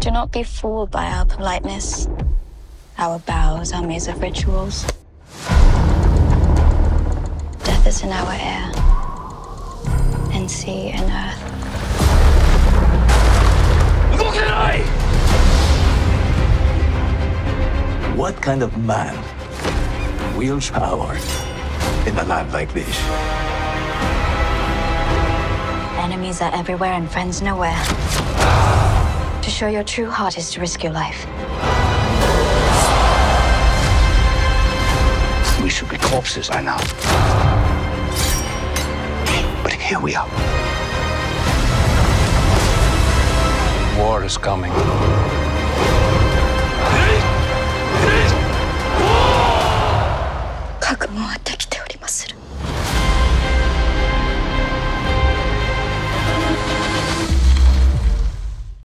Do not be fooled by our politeness. Our bows are maze of rituals. Death is in our air, in sea and earth. What kind of man wields power in a land like this? Enemies are everywhere and friends nowhere. To show your true heart is to risk your life. We should be corpses by now. But here we are. War is coming.